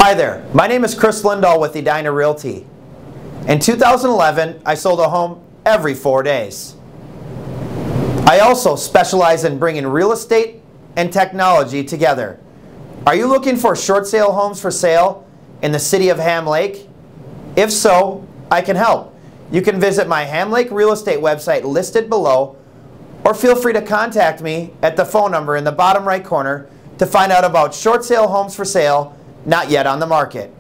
Hi there, my name is Chris Lindahl with Edina Realty. In 2011, I sold a home every 4 days. I also specialize in bringing real estate and technology together. Are you looking for short sale homes for sale in the city of Ham Lake? If so, I can help. You can visit my Ham Lake real estate website listed below, or feel free to contact me at the phone number in the bottom right corner to find out about short sale homes for sale not yet on the market.